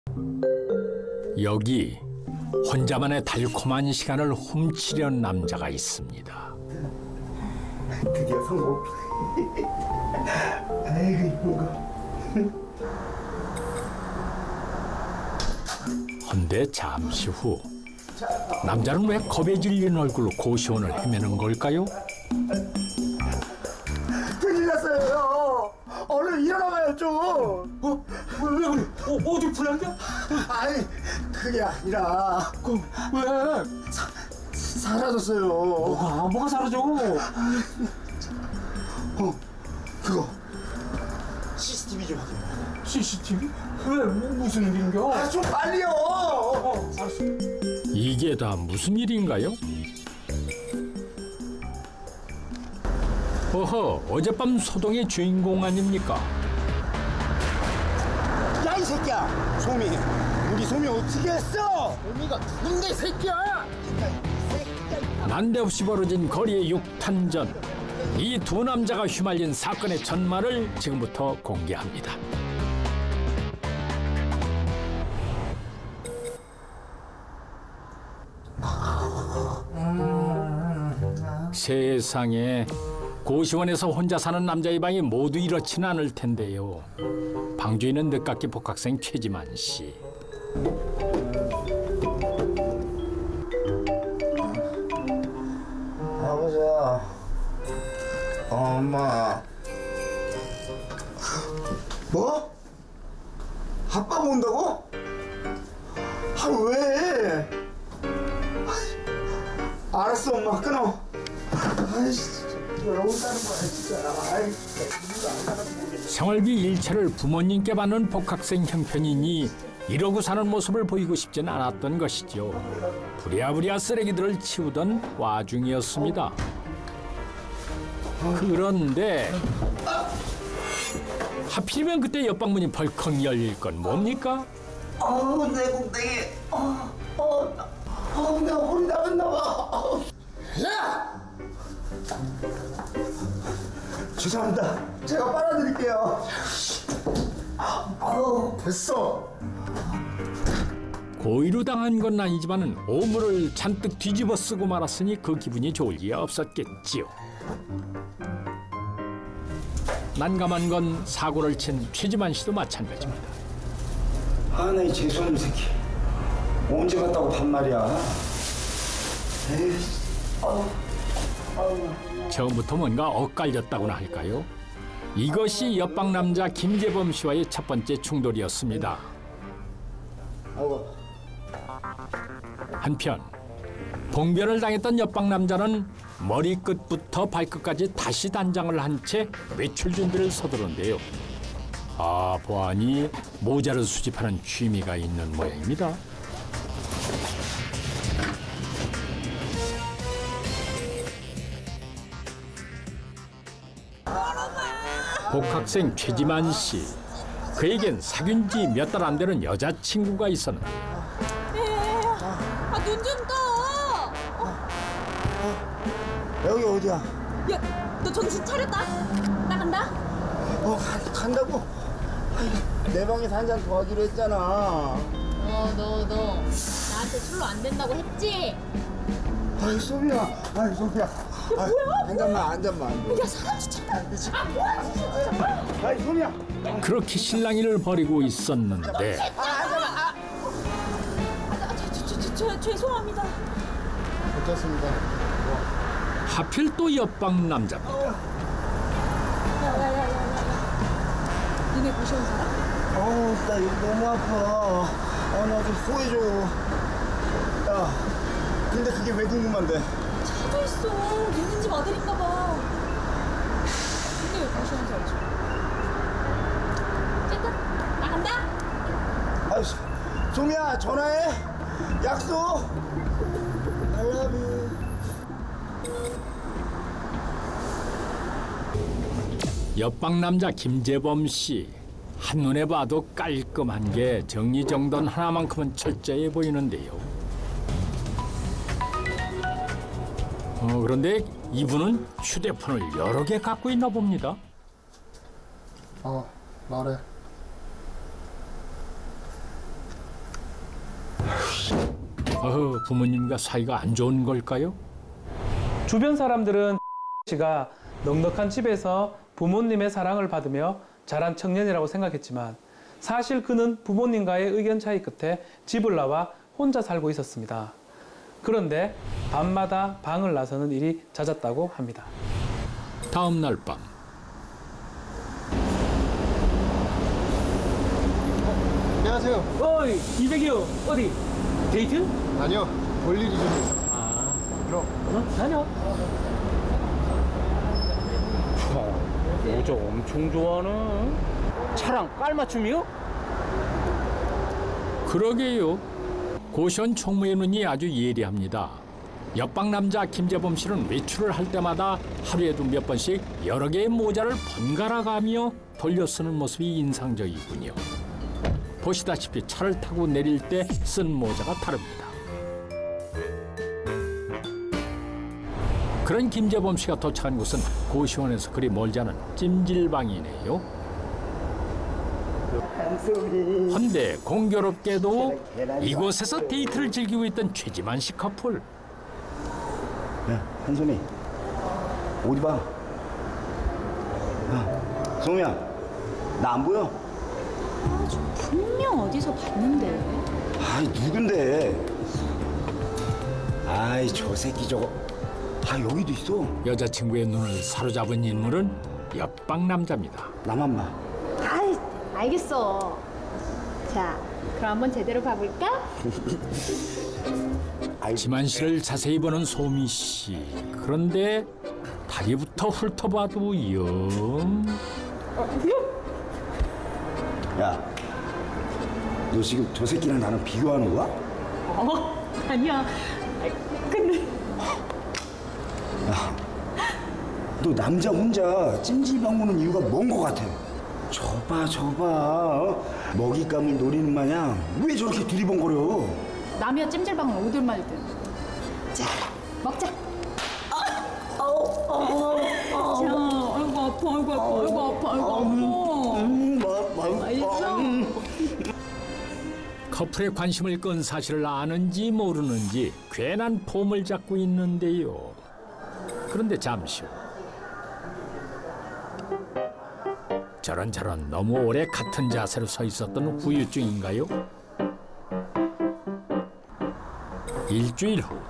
여기 혼자만의 달콤한 시간을 훔치려는 남자가 있습니다. 드디어 성공. 아이고 이쁜 거. 헌데 잠시 후 남자는 왜 겁에 질린 얼굴로 고시원을 헤매는 걸까요? 큰일 났어요. 얼른 일어나봐요 좀. 왜 그래? 어디 불난겨? 아니 그게 아니라. 왜? 사라졌어요. 뭐가 사라져? 그거 CCTV 좀 확인해. CCTV? 왜? 무슨 일인겨? 아 좀 빨리요. 알았어. 이게 다 무슨 일인가요? 어허, 어젯밤 소동의 주인공 아닙니까? 야 이 새끼야, 소미. 우리 소미 어떻게 했어? 소미가 누군데 새끼야? 난데없이 벌어진 거리의 육탄전. 이 두 남자가 휘말린 사건의 전말을 지금부터 공개합니다. 세상에, 고시원에서 혼자 사는 남자의 방이 모두 이렇지는 않을 텐데요. 방주인은 늦깎이 복학생 최지만 씨. 아버지야, 엄마. 뭐? 아빠 온다고? 아 왜? 알았어 엄마 끊어. 아이씨 왜 온다는 거야 진짜. 아이 생활비 일체를 부모님께 받는 복학생 형편이니 이러고 사는 모습을 보이고 싶진 않았던 것이죠. 부랴부랴 쓰레기들을 치우던 와중이었습니다. 그런데 하필이면 그때 옆방문이 벌컥 열릴 건 뭡니까? 내 공댕이. 내가 허리 나갔나 봐. 야! 죄송합니다. 제가 빨아드릴게요. 됐어. 고의로 당한 건 아니지만 오물을 잔뜩 뒤집어 쓰고 말았으니 그 기분이 좋을 리가 없었겠지요. 난감한 건 사고를 친 최지만 씨도 마찬가지입니다. 나 이 재수없는 새끼. 언제 갔다고 반말이야. 에이. 처음부터 뭔가 엇갈렸다고나 할까요? 이것이 옆방 남자 김재범 씨와의 첫 번째 충돌이었습니다. 한편 봉변을 당했던 옆방 남자는 머리끝부터 발끝까지 다시 단장을 한 채 외출 준비를 서두른데요. 아, 보아하니 모자를 수집하는 취미가 있는 모양입니다. 복학생 최지만 씨. 그에겐 사귄 지 몇 달 안 되는 여자친구가 있었는데 눈 좀 떠! 여기 어디야? 야, 너 정신 차렸다? 나간다? 간다고? 내 방에서 한 잔 더 하기로 했잖아. 너 나한테 술로 안 된다고 했지? 아이 소미야. 한 잔만. 야, 사람 진짜. 뭐야, 진짜. 아이 소미야. 그렇게 실랑이를 벌이고 있었는데 죄송합니다. 괜찮습니다. 하필 또 옆방 남자입니다. 야야야야야. 니네 고시원 살아? 나 이거 너무 아파. 나 좀 소해줘. 야, 근데 그게 왜 궁금한데? 차도 있어. 니네 집 아들인가 봐. 근데 왜 고시원 살지? 쨌든 나간다. 아이씨, 소미야 전화해. 약속. I love you. 옆방 남자 김재범 씨. 한눈에 봐도 깔끔한 게 정리정돈 하나만큼은 철저해 보이는데요. 그런데 이분은 휴대폰을 여러 개 갖고 있나 봅니다. 말해. 부모님과 사이가 안 좋은 걸까요? 주변 사람들은 씨가 넉넉한 집에서 부모님의 사랑을 받으며 자란 청년이라고 생각했지만 사실 그는 부모님과의 의견 차이 끝에 집을 나와 혼자 살고 있었습니다. 그런데 밤마다 방을 나서는 일이 잦았다고 합니다. 다음 날 밤. 안녕하세요. 어이, 이백이요. 어디? 데이트? 아니요, 볼 일이 좀 있어서. 아, 그럼. 다녀. 여자 엄청 좋아하는 차랑 깔맞춤이요? 그러게요. 고시원 총무의 눈이 아주 예리합니다. 옆방 남자 김재범 씨는 외출을 할 때마다 하루에도 몇 번씩 여러 개의 모자를 번갈아 가며 돌려 쓰는 모습이 인상적이군요. 보시다시피 차를 타고 내릴 때 쓴 모자가 다릅니다. 그런 김재범 씨가 도착한 곳은 고시원에서 그리 멀지 않은 찜질방이네요. 헌데 공교롭게도 이곳에서 데이트를 즐기고 있던 최지만 씨 커플. 야, 한손이 어디 봐? 야, 송이야, 나 안 보여? 아, 저 분명 어디서 봤는데. 아이, 누군데? 아이, 저 새끼 저거. 아, 여기도 있어. 여자친구의 눈을 사로잡은 인물은 옆방 남자입니다. 나만 봐. 아이, 알겠어. 자, 그럼 한번 제대로 봐볼까? 지만 씨를 자세히 보는 소미 씨. 그런데 다리부터 훑어봐도 영. 야, 너 지금 저 새끼랑 나랑 비교하는 거야? 아니야. 근데 너 남자 혼자 찜질방 오는 이유가 뭔 거 같아? 저봐, 어? 먹잇감을 노리는 마냥 왜 저렇게 두리번거려? 남이야 찜질방은 오들 말든. 자, 먹자. 자, 아이고 아파, 아이고 아파, 아이고 아파, 아이고 아파. 커플의 관심을 끈 사실을 아는지 모르는지 괜한 폼을 잡고 있는데요. 그런데 잠시 후. 저런 너무 오래 같은 자세로 서 있었던 후유증인가요? 일주일 후.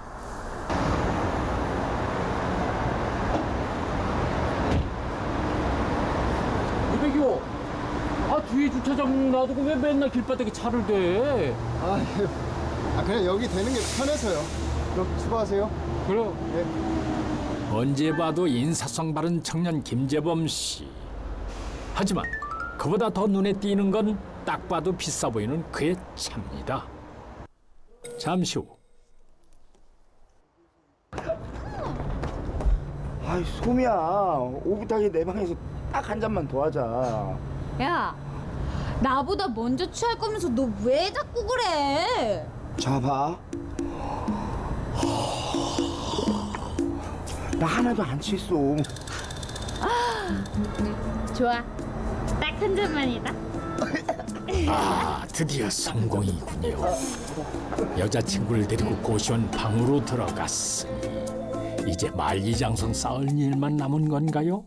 이백이요. 아, 뒤에 주차장 놔두고 왜 맨날 길바닥에 차를 대? 그냥 여기 되는 게 편해서요. 그럼 수고하세요. 그래요. 언제 봐도 인사성 바른 청년 김재범 씨. 하지만 그보다 더 눈에 띄는 건 딱 봐도 비싸 보이는 그의 차입니다. 잠시 후. 아이, 소미야, 오붓하게 내 방에서 딱 한 잔만 더 하자. 야, 나보다 먼저 취할 거면서 너 왜 자꾸 그래? 자, 봐. 나 하나도 안 취했어. 좋아. 딱 한 잔만이다. 아, 드디어 성공이군요. 여자친구를 데리고 고시원 방으로 들어갔으니 이제 말기장성 쌓을 일만 남은 건가요?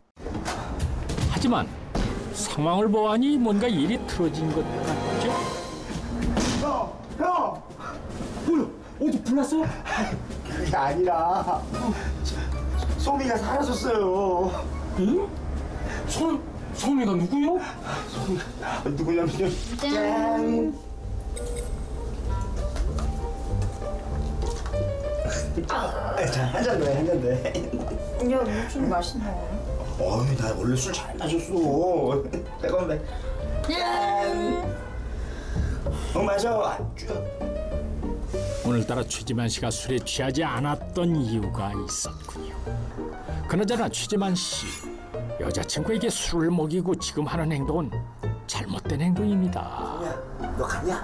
하지만 상황을 보아하니 뭔가 일이 틀어진 것 같죠? 형! 뭐야? 어디 불났어? 그게 아니라 소미가 사라졌어요. 응? 소미가 누구요? 누구냐면요. 짠! 자, 한 잔 더 해, 한 잔 더 해. 야, 무슨 맛있나? 어이, 나 원래 술 잘 마셨어. 잠깐만. 짠! 마셔. 오늘따라 최지만 씨가 술에 취하지 않았던 이유가 있었군요. 그나저나 최지만 씨, 여자친구에게 술을 먹이고 지금 하는 행동은 잘못된 행동입니다. 야, 너 갔냐?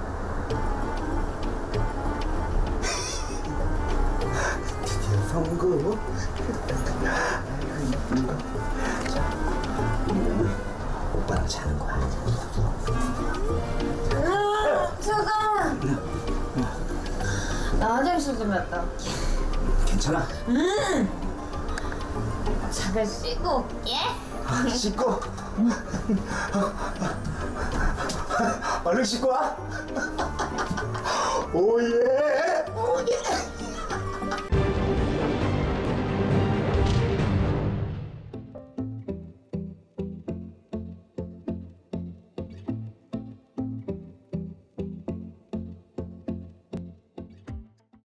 드디어 성공. 오빠랑 자는 거야. 잠깐. 나 화장실 좀 갔다 올게. 괜찮아. 잠깐 씻고 올게. 씻고. 얼른 씻고 와. 오예.